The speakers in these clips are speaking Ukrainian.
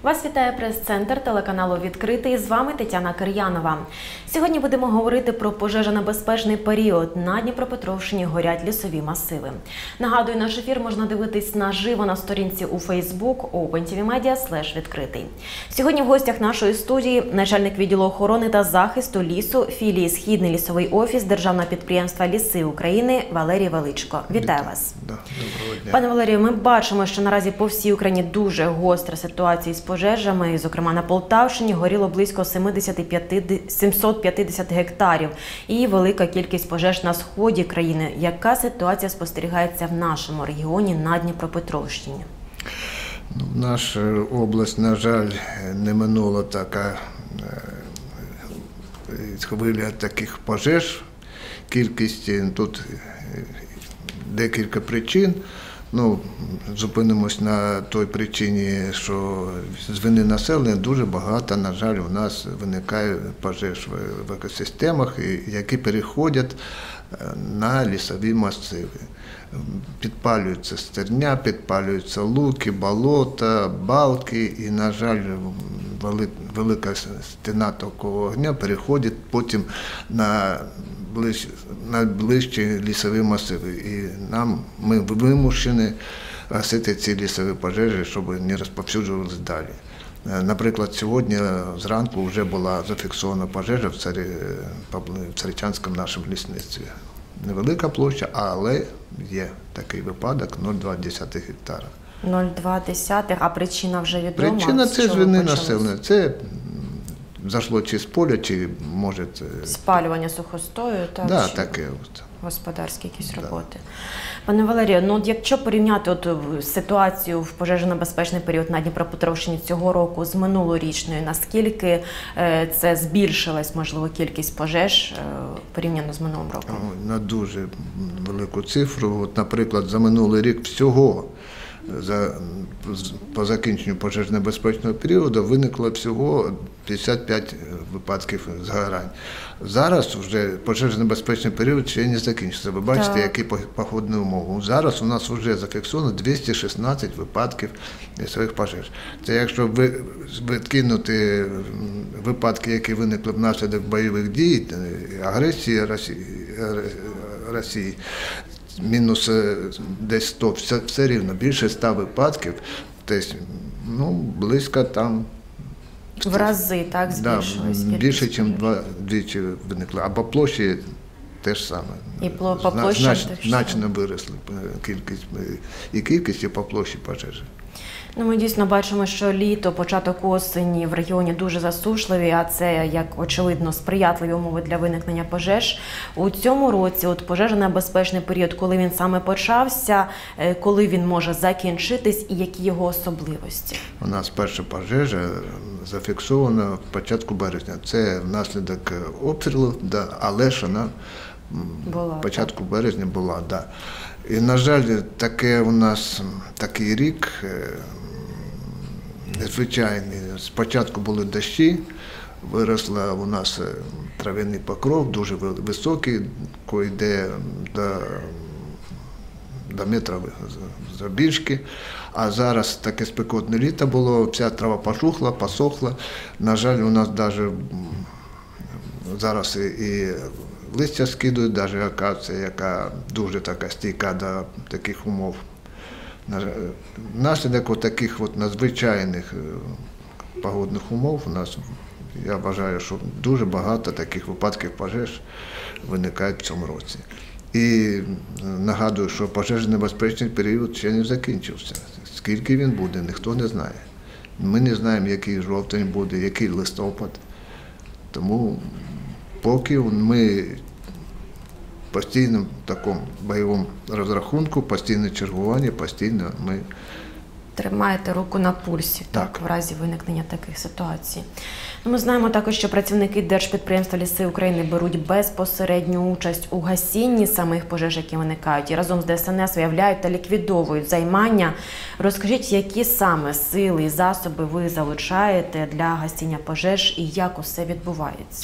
Вас вітає прес-центр телеканалу «Відкритий». З вами Тетяна Кир'янова. Сьогодні будемо говорити про пожежонебезпечний період. На Дніпропетровщині горять лісові масиви. Нагадую, наш ефір можна дивитись наживо на сторінці у Facebook opentvmedia/відкритий. Сьогодні в гостях нашої студії начальник відділу охорони та захисту лісу філії «Східний лісовий офіс» Державного підприємства «Ліси України» Валерій Величко. Вітаю вас. Доброго дня. Пане Валерію, ми бачимо, що наразі по всій Україні дуже гостра ситуація з пожежами. Зокрема, на Полтавщині горіло близько 750 гектарів і велика кількість пожеж на сході країни. Яка ситуація спостерігається в нашому регіоні на Дніпропетровщині? Наша область, на жаль, не минула така хвиля таких пожеж. Кількість тут декілька причин. Зупинимось на той причині, що з вини населення дуже багато, на жаль, у нас виникає пожеж в екосистемах, які переходять на лісові масиви. Підпалюються стерня, підпалюються луки, болота, балки і, на жаль, велика стіна такого вогня переходить потім на ближчі лісові масиви. І ми вимушені гасити ці лісові пожежі, щоб не розповсюджувалися далі. Наприклад, сьогодні зранку вже була зафіксована пожежа в Царичанському нашому лісництві. Невелика площа, але є такий випадок – 0,2 гектара. 0,2, а причина вже відома? Причина – це з вини населення. Це зайшло чи з поля, чи, може… Спалювання сухостою? Так, таке. Господарські якісь роботи. Пане Валерію, якщо порівняти ситуацію в пожежонебезпечний період на Дніпропетровщині цього року з минулорічною, наскільки це збільшилась, можливо, кількість пожеж порівняно з минулим роком? На дуже велику цифру. Наприклад, за минулий рік всього по закінченню пожежонебезпечного періоду виникло всього 55 випадків згорань. Зараз вже пожежонебезпечний період ще не закінчився. Ви бачите, які погодні умови. Зараз у нас вже зафіксовано 216 випадків лісових пожеж. Це якщо відкинути випадки, які виникли внаслідок бойових дій, агресії Росії, мінус десь 100, все рівно, більше 100 випадків, десь, близько там… В рази, так, збільшилось? Да, більше, ніж двічі виникли. А по площі теж саме. І по площі значно виросли кількість і по площі пожежі. Ми дійсно бачимо, що літо, початок осені в регіоні дуже засушливі, а це, як очевидно, сприятливі умови для виникнення пожеж. У цьому році пожежонебезпечний період, коли він саме почався, коли він може закінчитись і які його особливості? У нас перша пожежа зафіксована в початку березня. Це внаслідок обстрілу, але ж вона в початку березня була. Да. І, на жаль, у нас такий рік незвичайний. Спочатку були дощі, виросла у нас трав'яний покров, дуже високий, який йде до метра завбільшки. А зараз таке спекотне літо було, вся трава пожухла, посохла. На жаль, у нас навіть зараз і листя скидують, навіть акація, яка дуже така стійка до таких умов. Внаслідок таких надзвичайних погодних умов у нас, я вважаю, що дуже багато таких випадків пожеж виникають в цьому році. І нагадую, що пожежонебезпечний період ще не закінчився. Скільки він буде, ніхто не знає. Ми не знаємо, який жовтень буде, який листопад. Тому поки ми в постійному такому бойовому розрахунку, постійне чергування, постійно ми… Тримаєте руку на пульсі, так, в разі виникнення таких ситуацій. Ми знаємо також, що працівники Держпідприємства «Ліси України» беруть безпосередню участь у гасінні самих пожеж, які виникають, і разом з ДСНС виявляють та ліквідовують займання. Розкажіть, які саме сили і засоби ви залучаєте для гасіння пожеж і як усе відбувається?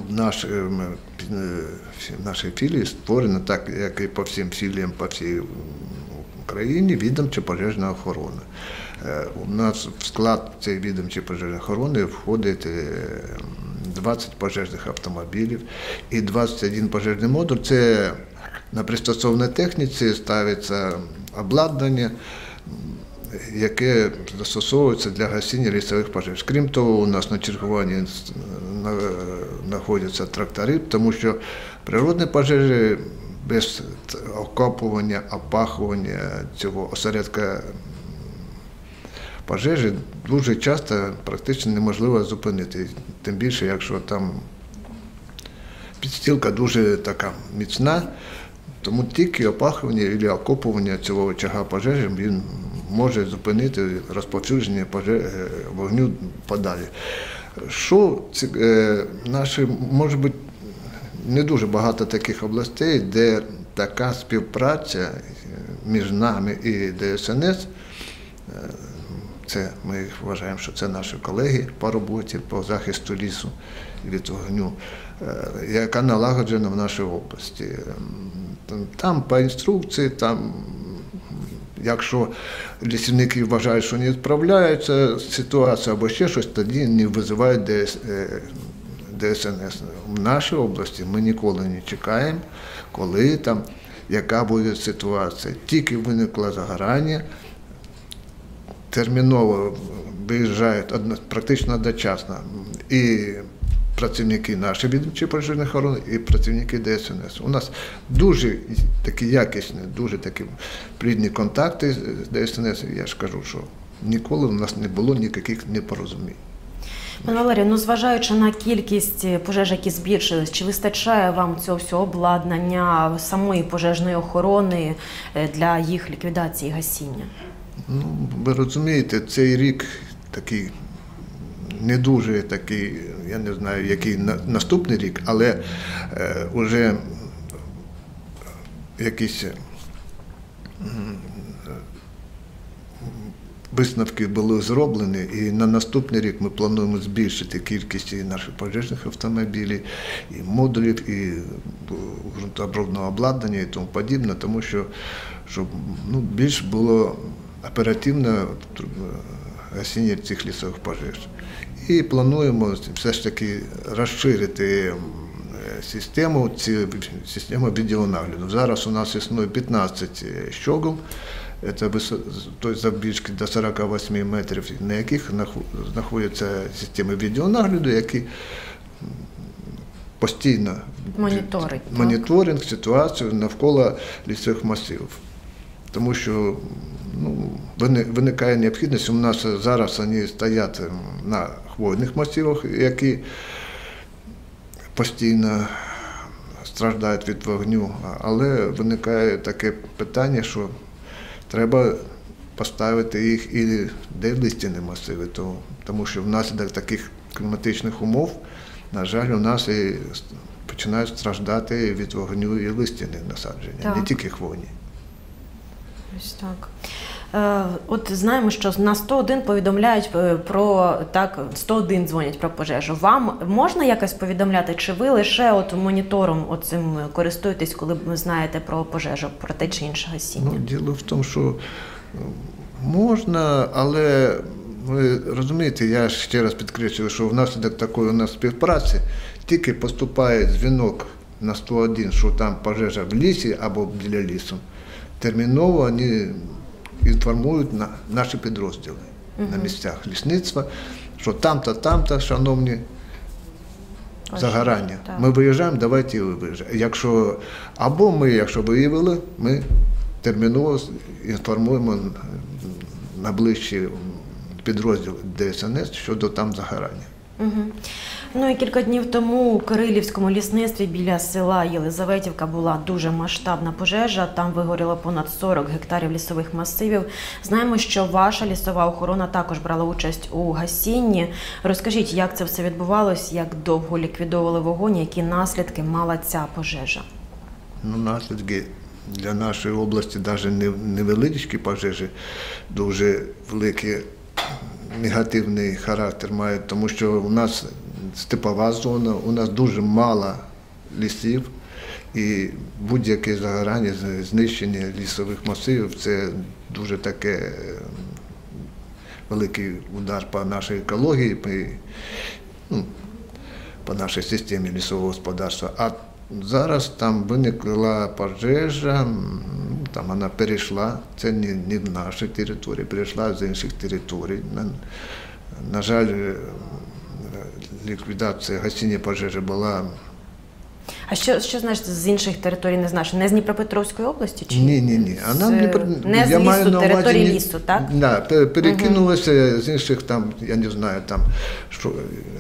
Наші філії створені, так як і по всім філіям, по всій Україні, відомча пожежна охорона. У нас в склад цієї відомчої пожежної охорони входить 20 пожежних автомобілів і 21 пожежний модуль. Це на пристосованій техніці ставиться обладнання, яке застосовується для гасіння лісових пожеж. Крім того, у нас на чергуванні знаходяться трактори, тому що природні пожежі без окопування, опахування цього осередка пожежі дуже часто практично неможливо зупинити. Тим більше, якщо там підстілка дуже така міцна, тому тільки опахування або окопування цього очага пожежі він може зупинити розповсюдження вогню подалі. Може бути не дуже багато таких областей, де така співпраця між нами і ДСНС, ми вважаємо, що це наші колеги по роботі, по захисту лісу від вогню, яка налагоджена в нашій області. Там по інструкції, якщо лісівники вважають, що не справляються з ситуацією або ще щось, тоді не визивають ДСНС. В нашій області ми ніколи не чекаємо, коли там, яка буде ситуація. Тільки виникло загорання, терміново виїжджають практично одночасно і працівники нашої відомчої пожежної охорони, і працівники ДСНС. У нас дуже такі якісні, дуже такі плідні контакти з ДСНС. Я ж кажу, що ніколи у нас не було ніяких непорозумінь. Пане Валерію, зважаючи на кількість пожеж, які збільшились, чи вистачає вам цього всього обладнання, самої пожежної охорони для їх ліквідації і гасіння? Ви розумієте, цей рік такий не дуже такий, я не знаю, який наступний рік, але вже якісь висновки були зроблені, і на наступний рік ми плануємо збільшити кількість і наших пожежних автомобілів, і модулів, і ґрунтообробного обладнання і тому подібне, тому що щоб більш було оперативне гасіння цих лісових пожеж. І плануємо все ж таки розширити систему відеонагляду. Зараз у нас існує 15 щогл, це завбільшки до 48 метрів, на яких знаходяться системи відеонагляду, які постійно моніторинг ситуацію навколо лісових масивів. Тому що виникає необхідність, у нас зараз вони стоять на хвойних масивах, які постійно страждають від вогню, але виникає таке питання, що треба поставити їх і де листяні масиви, тому що внаслідок таких кліматичних умов, на жаль, у нас і починають страждати від вогню і листяні насадження, не тільки хвойні. Ось так. От знаємо, що на 101 повідомляють про, 101 дзвонять про пожежу. Вам можна якось повідомляти, чи ви лише монітором оцим користуєтесь, коли ви знаєте про пожежу, про те чи інше гасіння? Діло в тому, що можна, але ви розумієте, я ще раз підкреслюю, що внаслідок такої у нас співпраці тільки поступає дзвінок на 101, що там пожежа в лісі або біля лісу, терміново вони інформують наші підрозділи на місцях лісництва, що там-то, шановні, загорання. Ми виїжджаємо, давайте і ви виїжджаєте. Якщо виявили, ми терміново інформуємо найближчі підрозділи ДСНС щодо там загорання. І кілька днів тому у Кирилівському лісництві біля села Єлизаветівка була дуже масштабна пожежа. Там вигоріло понад 40 гектарів лісових масивів. Знаємо, що ваша лісова охорона також брала участь у гасінні. Розкажіть, як це все відбувалось, як довго ліквідовували вогонь, які наслідки мала ця пожежа? Наслідки для нашої області навіть невеличкі пожежі, дуже великий негативний характер мають, тому що у нас степова зона, у нас дуже мало лісів, і будь-яке загорання, знищення лісових масивів – це дуже таке великий удар по нашій екології, по нашій системі лісового господарства. А зараз там виникла пожежа, там вона перейшла, це не в нашій території, перейшла з інших територій. На жаль, ліквідація гасіння пожежі була. А що значить з інших територій, не знаєш? Не з Дніпропетровської області? Чи Ні. Не з лісу, території лісу, так? Да, перекинулося з інших, там, я не знаю, там, що,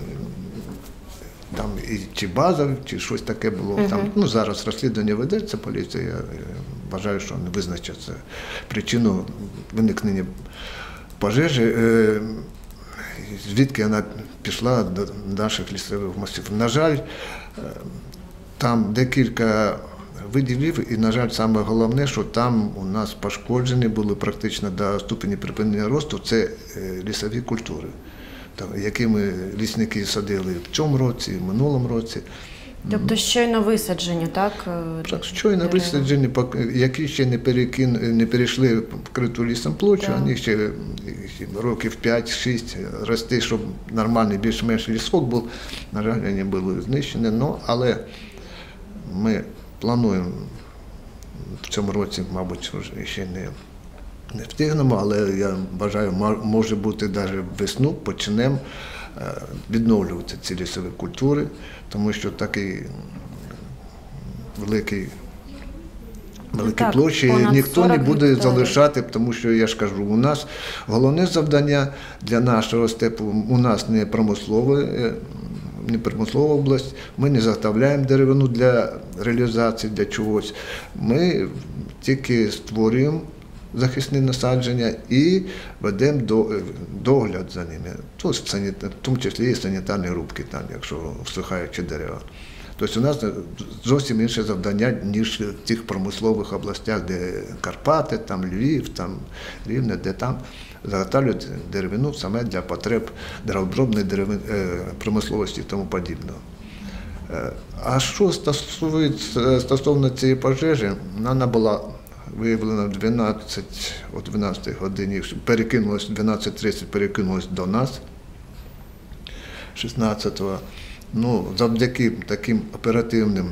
там чи база, чи щось таке було. Там, зараз розслідування ведеться, поліція, я вважаю, що не визначиться причину виникнення пожежі, звідки вона пішла до наших лісових масивів. На жаль, там декілька виділів, і, на жаль, саме головне, що там у нас пошкоджені були практично до ступені припинення росту, це лісові культури, які ми лісники садили в цьому році, в минулому році. Тобто щойно висаджені, так? Так, щойно висаджені, які ще не перейшли вкриту лісом площу, вони ще років 5-6 рости, щоб нормальний більш-менш лісок був. На жаль, вони були знищені, але ми плануємо в цьому році, мабуть, ще не встигнемо, але я вважаю, може бути навіть весну, почнемо відновлювати ці лісові культури, тому що такий великі площі ніхто не буде залишати, тому що, я ж кажу, у нас головне завдання для нашого степу, у нас не промислова область, ми не заготовляємо деревину для реалізації, для чогось. Ми тільки створюємо захисні насадження і ведемо догляд за ними. В тому числі і санітарні рубки, там, якщо всихаючі дерева. Тобто у нас зовсім інше завдання, ніж в тих промислових областях, де Карпати, там Львів, там Рівне, де там заготовлюють деревину саме для потреб деревообробної промисловості і тому подібного. А що стосовно цієї пожежі, вона була виявлена о 12 годині, перекинулась, 12:30 перекинулась до нас, 16-го. Завдяки таким оперативним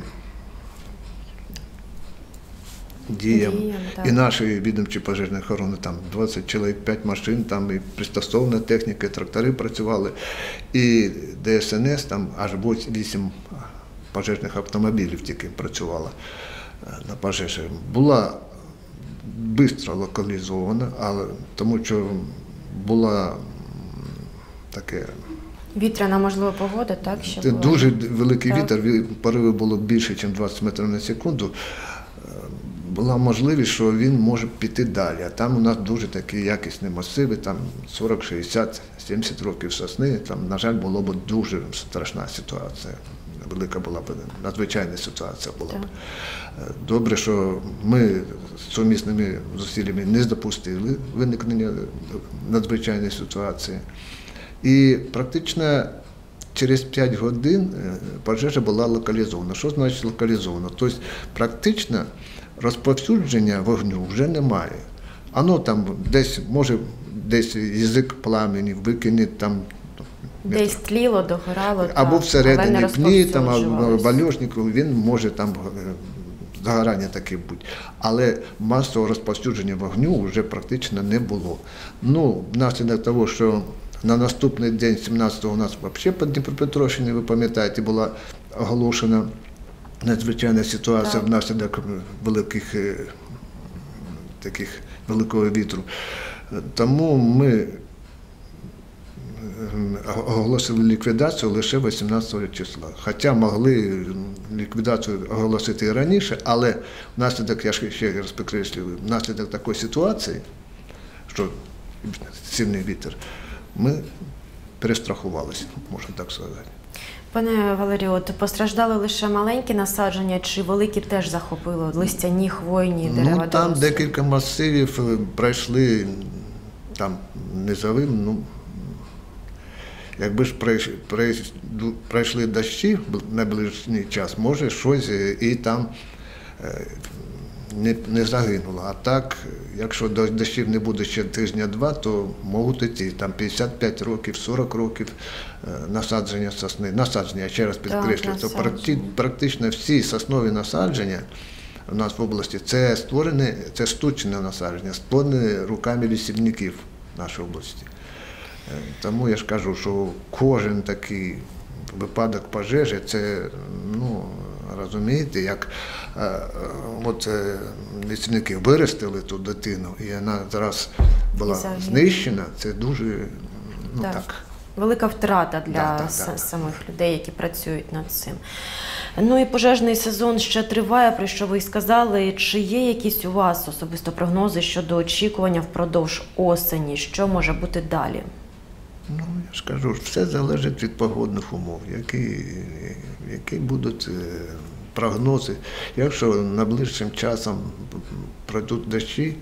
діям і нашої відомчої пожежної охорони, там 20 чоловік, 5 машин, там і пристосована техніка, і трактори працювали, і ДСНС, там аж 8 пожежних автомобілів тільки працювало на пожежі. Була швидко локалізована, тому що була таке... Вітряна, можливо, погода, так? Це дуже великий вітер, пориви було більше, ніж 20 метрів на секунду. Була можливість, що він може піти далі. А там у нас дуже такі якісні масиви, там 40, 60, 70 років сосни. Там, на жаль, була б дуже страшна ситуація. Велика була б, надзвичайна ситуація була б. Добре, що ми з сумісними зусиллями не допустили виникнення надзвичайної ситуації. І практично через 5 годин пожежа була локалізована. Що значить локалізована? Тобто практично розповсюдження вогню вже немає. Воно там десь язик пламені викине там. Десь тліло, догорало. Або всередині пні, там, або бальошник, він може там загорання таке бути. Але масового розповсюдження вогню вже практично не було. Внаслідок того, що на наступний день, 17-го, у нас взагалі по Дніпропетровщині, ви пам'ятаєте, була оголошена надзвичайна ситуація внаслідок великого вітру. Тому ми оголосили ліквідацію лише 18 числа. Хоча могли ліквідацію оголосити і раніше, але внаслідок, я ще раз підкреслюю, внаслідок такої ситуації, що сильний вітер, ми перестрахувалися, можна так сказати. Пане Валерію, постраждали лише маленькі насадження, чи великі теж захопило? Листяні, хвойні, дерева? Там декілька масивів пройшли, там низовим, якби ж пройшли дощі в найближчий час, може щось і там не загинуло. А так, якщо дощів не буде ще тижня-два, то можуть йти там 55 років, 40 років насадження сосни. Насадження, я ще раз підкреслюю, то практично всі соснові насадження у нас в області це штучне насадження, створене руками лісівників в нашій області. Тому я ж кажу, що кожен такий випадок пожежі, це, ну, розумієте, як от лісники виростили ту дитину, і вона зараз була знищена, це дуже, ну так. Велика втрата для самих людей, які працюють над цим. Ну і пожежний сезон ще триває, про що ви й сказали. Чи є якісь у вас особисто прогнози щодо очікування впродовж осені? Що може бути далі? Ну, я ж кажу, все залежить від погодних умов, які будуть прогнози. Якщо найближчим часом пройдуть дощі,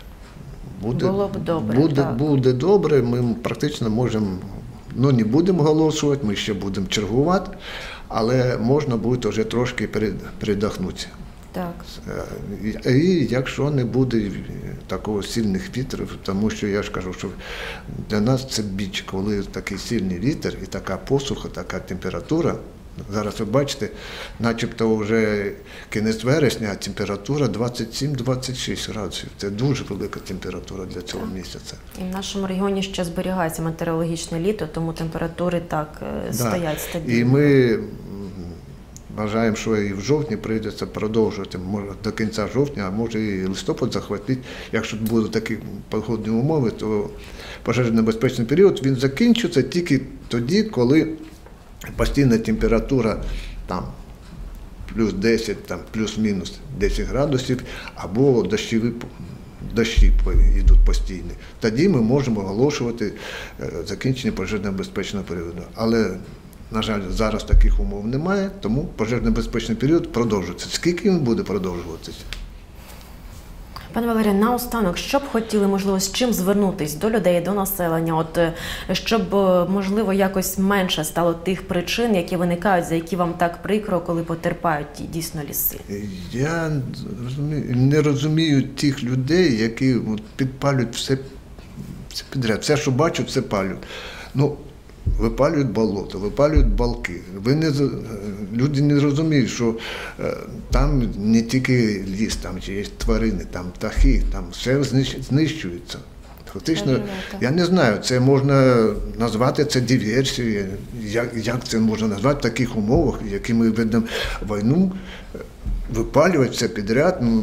буде добре, ми практично можемо, ну не будемо оголошувати, ми ще будемо чергувати, але можна буде вже трошки передохнути. Так. І якщо не буде такого сильних вітрів, тому що я ж кажу, що для нас це біч, коли такий сильний вітер і така посуха, така температура. Зараз ви бачите, начебто вже кінець вересня, а температура 27-26 градусів. Це дуже велика температура для цього місяця. І в нашому регіоні ще зберігається метеорологічне літо, тому температури так стоять стабільно. І ми вважаємо, що і в жовтні прийдеться продовжувати, може до кінця жовтня, а може і листопад захватити. Якщо будуть такі погодні умови, то пожежно-небезпечний період, він закінчиться тільки тоді, коли постійна температура там плюс 10, там плюс-мінус 10 градусів, або дощі йдуть постійні. Тоді ми можемо оголошувати закінчення пожежно-небезпечного періоду. Але, на жаль, зараз таких умов немає, тому пожежно-небезпечний період продовжується. Скільки він буде продовжуватися? Пане Валерію, наостанок, що б хотіли, можливо, з чим звернутись до людей, до населення, от, щоб, можливо, якось менше стало тих причин, які виникають, за які вам так прикро, коли потерпають дійсно ліси? Я не розумію тих людей, які підпалюють все підряд. Все, що бачу, все палю. Ну, випалюють болото, випалюють балки. Люди не розуміють, що там не тільки ліс, там є тварини, там птахи, там все знищується. Фактично, я не знаю, це можна назвати це диверсією, як це можна назвати в таких умовах, які ми ведемо війну, випалювати все підряд, ну,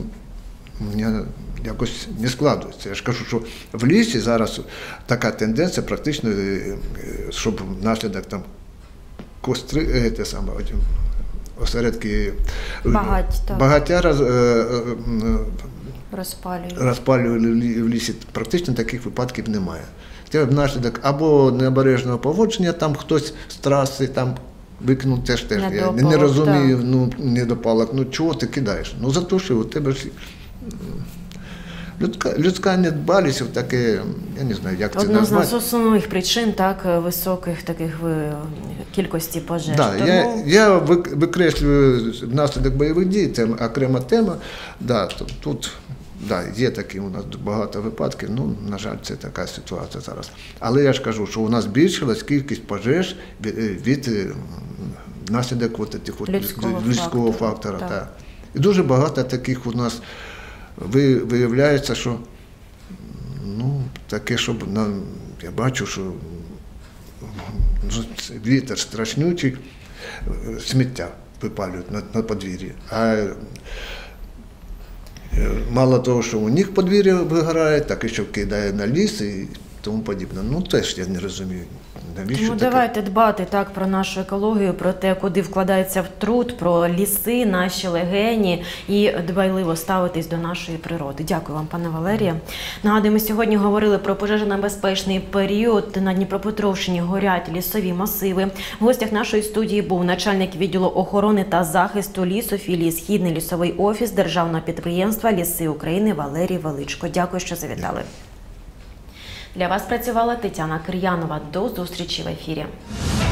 якось не складується. Я ж кажу, що в лісі зараз така тенденція практично, щоб внаслідок там костри, осередки багаття розпалювали в лісі, практично таких випадків немає. Це внаслідок або необережного поводження, там хтось з траси там викинув теж. Я не розумію, ну, недопалок, ну чого ти кидаєш? Ну за те, що у тебе ж людська недбалість, таке, я не знаю, як це назвати. Одна з основних причин так високих таких кількості пожеж. Я викреслюю внаслідок бойових дій, це окрема тема. Тут є такі у нас багато випадків, ну, на жаль, це така ситуація зараз. Але я ж кажу, що у нас збільшилась кількість пожеж від внаслідок людського фактора. Так. І дуже багато таких у нас виявляється, що ну, таке, щоб я бачу, що вітер страшнючий, сміття випалюють на подвір'ї. А мало того, що у них подвір'я вигорає, так і що кидає на ліс і тому подібне. Ну, теж я не розумію. Тому давайте дбати так про нашу екологію, про те, куди вкладається в труд, про ліси, наші легені і дбайливо ставитись до нашої природи. Дякую вам, пане Валерію. Нагадую, ми сьогодні говорили про пожежонебезпечний період. На Дніпропетровщині горять лісові масиви. В гостях нашої студії був начальник відділу охорони та захисту лісу філії «Східний лісовий офіс» Державного підприємства «Ліси України» Валерій Величко. Дякую, що завітали. Для вас працювала Тетяна Кир'янова. До зустрічі в ефірі.